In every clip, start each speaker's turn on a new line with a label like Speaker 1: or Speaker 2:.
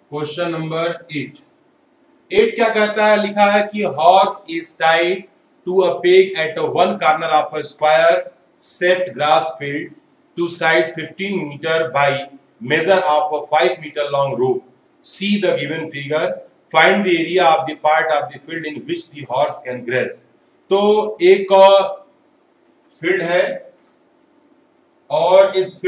Speaker 1: Question number 8 क्या कहता है? लिखा है कि horse is tied to a peg at one corner of a square shaped grass field to side 15 meter by measure of a 5 meter long rope. See the given figure. Find the area of the part of the field in which the horse can graze. तो एक field है और इस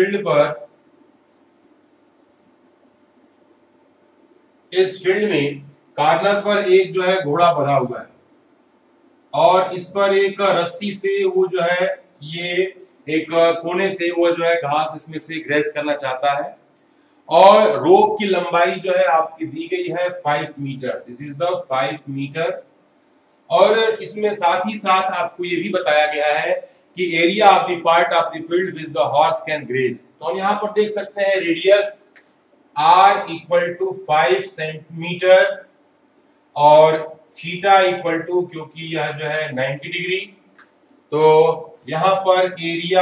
Speaker 1: field में corner पर एक जो है घोड़ा बंधा हुआ है और इस पर एक रस्सी से वो जो है ये एक कोने से वो जो है घास इसमें से ग्रेज करना चाहता है और रोप की लंबाई जो है आपकी दी गई है 5 metre. This is the 5 metre. और इसमें साथ ही साथ आपको ये भी बताया गया है कि area of the part of the field which the horse can graze. तो हम यहाँ पर देख सकते हैं radius r equal to 5 centimetre और थीटा इक्वल टू, क्योंकि यह जो है 90 डिग्री, तो यहाँ पर area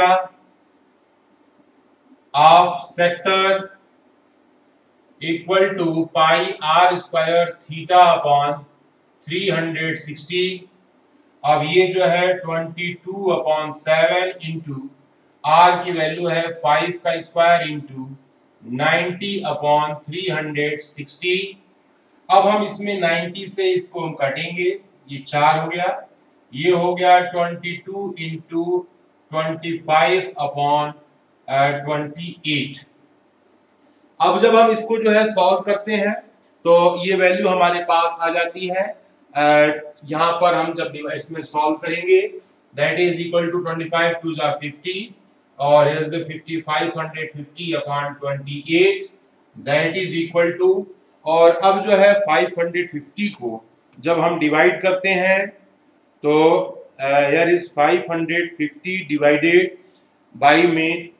Speaker 1: of sector equal to pi r square theta upon 360. अब ये जो है 22 अपॉन 7 इंटू आर की वैल्यू है 5 का स्क्वायर इंटू 90 अपॉन 360. अब हम इसमें 90 से इसको हम काटेंगे, ये 4 हो गया, ये हो गया 22 इंटू 25 अपॉन 28. अब जब हम इसको जो है सॉल्व करते हैं तो ये वैल्यू हमारे पास आ जाती है. यहाँ पर हम जब इसमें सॉल्व करेंगे that is equal to 25 to 50 और here's the 50 550 upon 28 that is equal to, और अब जो है 550 को जब हम डिवाइड करते हैं तो here is 550 डिवाइडेड बाई में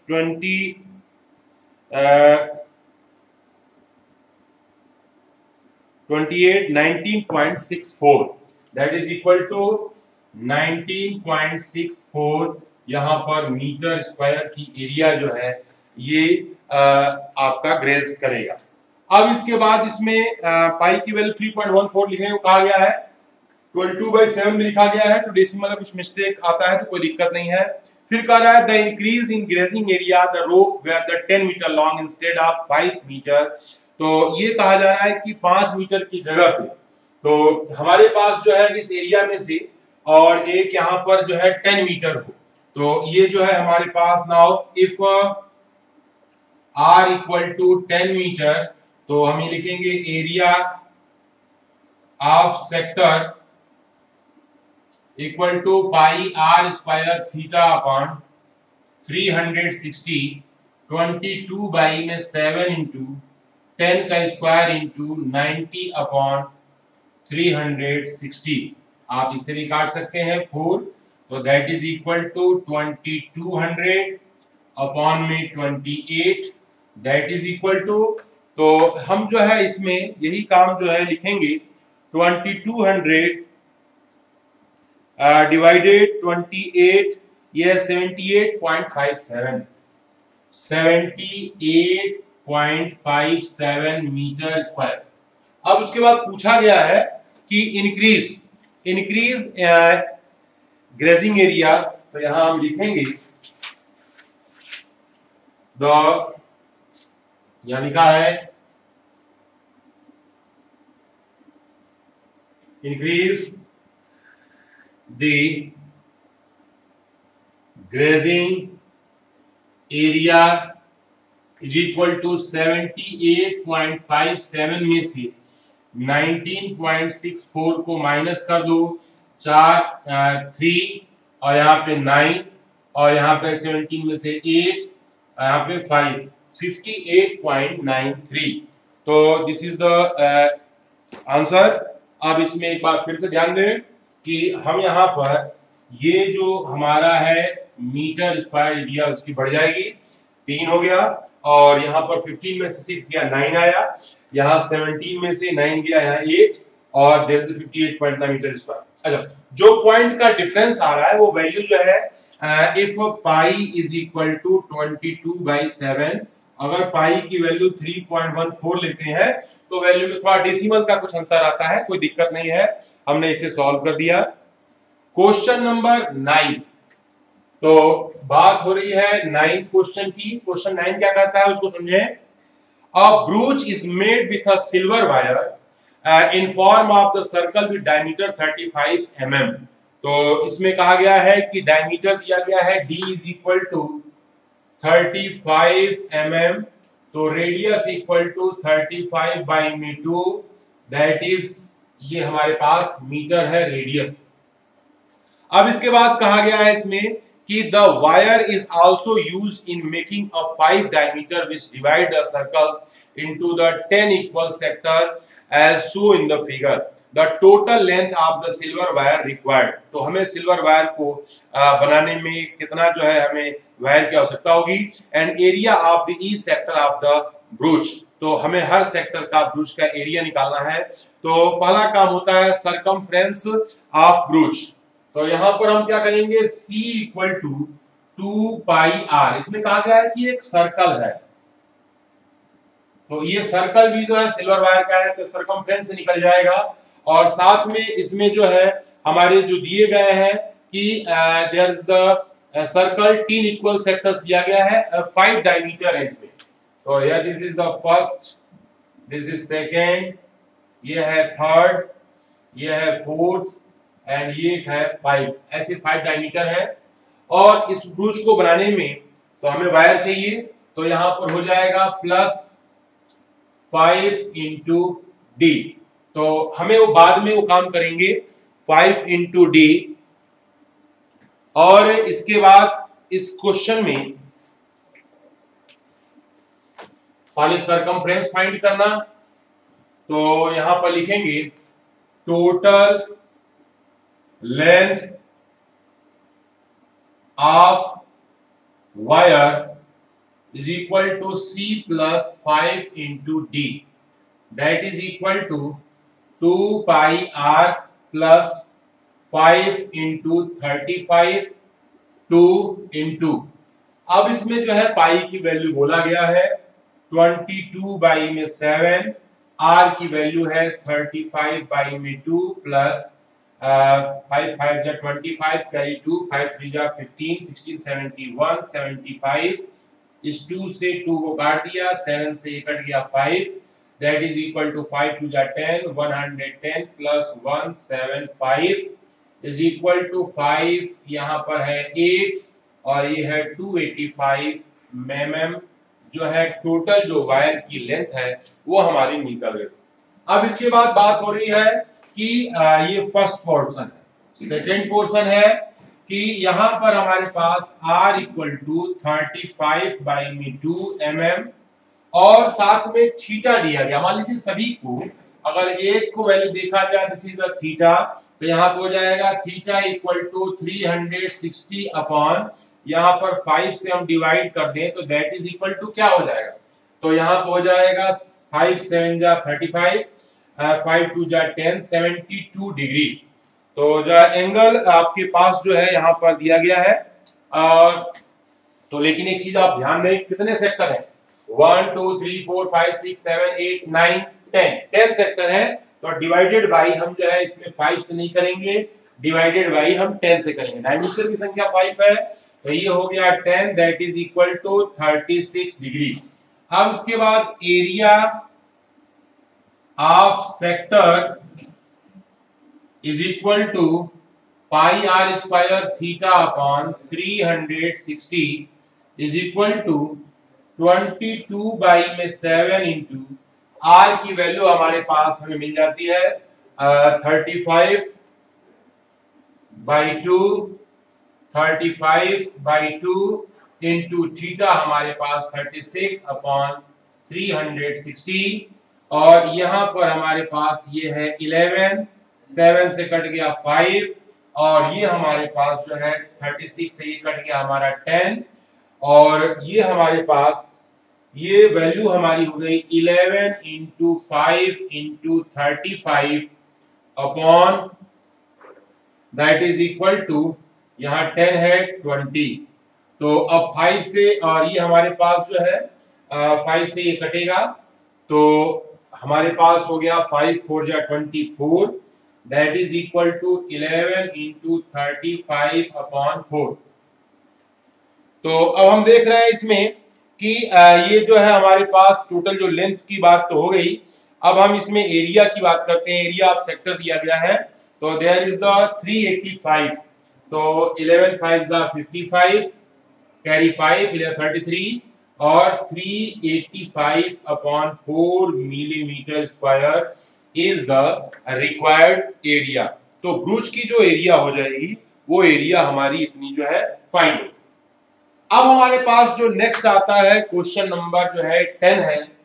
Speaker 1: 28 19.64 that is equal to 19.64 यहाँ पर मीटर स्क्वायर की एरिया जो है ये आपका ग्रेज करेगा. अब इसके बाद इसमें पाई की वैल्यू 3.14 लिखने को कहा गया है, 22/7 में लिखा गया है, तो डेसिमल में कुछ मिस्टेक आता है तो कोई दिक्कत नहीं है. फिर कह रहा है the increase in grazing area the rope were the 10 metre long instead of 5 metre. तो ये कहा जा रहा है कि 5 मीटर की जगह पे तो हमारे पास जो है इस एरिया में से और एक यहाँ पर जो है 10 मीटर हो, तो ये जो है हमारे पास now if r equal to 10 metre तो हम ये लिखेंगे area of sector equal to pi r square theta upon 360 22 by में 7 इंटू 10 का स्क्वायर इंटू 90 अपॉन 360. आप इसे भी काट सकते हैं 4, तो that is equal to 2200 upon में 28 दैट इज इक्वल टू, तो हम जो है इसमें यही काम जो है लिखेंगे 2200 डिवाइडेड 28, ये 78.57 मीटर स्क्वायर. अब उसके बाद पूछा गया है कि इंक्रीज ग्रेजिंग एरिया, तो यहां हम लिखेंगे यहां लिखा है increase the grazing area is equal to 78.57 में से 19.64 को माइनस कर दो, 3 और यहाँ पे 9 और यहाँ पे 17 में से 8 यहाँ पे 5, 58.93. तो दिस इज द आंसर. अब इसमें एक बार फिर से ध्यान दें कि हम यहाँ पर ये जो हमारा है मीटर स्क्वायर एरिया उसकी बढ़ जाएगी, 3 हो गया और यहाँ पर 15 में से 6 गया 9 आया, यहाँ 17 में से 9 गया यहाँ 8 और देयर इज 58.9 मीटर स्क्वायर. अच्छा, जो पॉइंट का डिफरेंस आ रहा है वो वैल्यू जो है if pi is equal to 22/7 अगर पाई की वैल्यू 3.14 लेते हैं तो वैल्यू में थोड़ा डेसिमल का कुछ अंतर आता है, कोई दिक्कत नहीं है, हमने इसे सॉल्व कर दिया। क्वेश्चन नंबर 9, तो बात हो रही है 9 क्वेश्चन की। क्वेश्चन 9 क्या कहता है उसको समझें। A brooch is made with a silver wire in form of the circle with diameter 35 mm। तो इसमें कहा गया है कि डायमीटर दिया गया है d is equal to 35 mm, तो radius equal to 35 by m2, that is ये हमारे पास मीटर है रेडियस। अब इसके बाद कहा गया है इसमें कि the wire is also used in making a 5 diameter which divide the circles into the 10 equal sector as show in the figure. The total length of the silver wire required, तो हमें सिल्वर वायर को बनाने में कितना जो है हमें wire की आवश्यकता होगी। And area of the each sector of the brooch, तो हमें हर सेक्टर का ब्रूच का एरिया निकालना है। तो पहला काम होता है सरकमफ्रेंस ऑफ ब्रूच, तो यहां पर हम क्या करेंगे, C equal to 2 pi r। इसमें कहा गया है कि एक सर्कल है, तो ये सर्कल भी जो है सिल्वर वायर का है, तो सरकमफ्रेंस से निकल जाएगा। और साथ में इसमें जो है हमारे जो दिए गए हैं कि there is the circle 3 equal sectors दिया गया है, 5 डायमीटर है इसमें। तो यार this is the first, this is second, ये है थर्ड, ये है फोर्थ एंड ये है 5, ऐसे 5 डायमीटर है। और इस ब्रूच को बनाने में तो हमें वायर चाहिए, तो यहां पर हो जाएगा प्लस 5 इंटू डी, तो हमें वो बाद में वो काम करेंगे 5 इंटू डी। और इसके बाद इस क्वेश्चन में पहले सरकमफ्रेंस फाइंड करना, तो यहां पर लिखेंगे total length of wire is equal to C plus 5 into D, that is equal to 2 pi R plus 5 into 35 2 into, अब इसमें जो है पाई की वैल्यू बोला गया है 22 बाई में 7, R की वैल्यू है 35 बाई में 2 प्लस 5 5 जा 25 कैरी 2 5 3 जा 15 16 71 75, इस 2 से 2 को काट दिया, 7 से ये कट गया 5, दैट इज इक्वल टू 5 2 जा 10 110 प्लस 175 इज इक्वल टू 5, यहाँ पर है 8 और ये है 285 mm, जो है टोटल जो वायर की लेंथ है वो हमारी निकल गई। अब इसके बाद बात हो रही है कि ये फर्स्ट पोर्शन है। सेकेंड पोर्शन है कि यहाँ पर हमारे पास r इक्वल टू 35 बाई में 2 mm और साथ में थीटा दिया गया। मान लीजिए सभी को अगर एक को वैल्यू देखा जाए दिस इज अ थीटा, तो यहाँ पे हो जाएगा थीटा इक्वल टू 360 अपॉन, यहाँ पर 5 से हम डिवाइड कर दें तो दैट इज इक्वल टू क्या हो जाएगा, तो यहाँ पे हो जाएगा 5 7 जा 35 5 2 जा 10 72 डिग्री। तो जो एंगल आपके पास जो है यहाँ पर दिया गया है। तो लेकिन एक चीज आप ध्यान दें, कितने सेक्टर हैं, 1 2 3 4 5 6 7 8 9 10 सेक्टर है, तो डिवाइडेड बाई हम जो है इसमें 5 से नहीं करेंगे, डिवाइडेड बाई हम 10 से करेंगे। डायमीटर की संख्या 5 है, तो ये हो गया 10, that is equal to 36 degree. अब उसके बाद area of sector is equal to pi r square theta upon 360 is equal to 22 by में 7 इंटू r की वैल्यू हमारे पास हमें मिल जाती है 35 बाई 2 35 बाई 2 इंटू थीटा हमारे पास 36 अपॉन 360 और यहाँ पर हमारे पास ये है 11, 7 से कट गया 5 और ये हमारे पास जो है 36 से ये कट गया हमारा 10 और ये हमारे पास ये वैल्यू हमारी हो गई 11 into 5 into 35 upon that is equal to यहाँ 10 है 20। तो अब 5 से और ये हमारे पास जो है 5 से ये कटेगा तो हमारे पास हो गया 5 4 जा 24, that is equal to 11 into 35 upon 4। तो अब हम देख रहे हैं इसमें कि ये जो है हमारे पास टोटल जो लेंथ की बात तो हो गई। अब हम इसमें एरिया की बात करते हैं। एरिया ऑफ सेक्टर दिया गया है, तो देयर इज द 385, तो 11 5 जा 55, कैरी 5 11 33 और 385 upon 4 millimetre square is the required area. तो ब्रूच की जो एरिया हो जाएगी वो एरिया हमारी इतनी जो है फाइंड होगी। अब हमारे पास जो नेक्स्ट आता है क्वेश्चन नंबर जो है 10 है।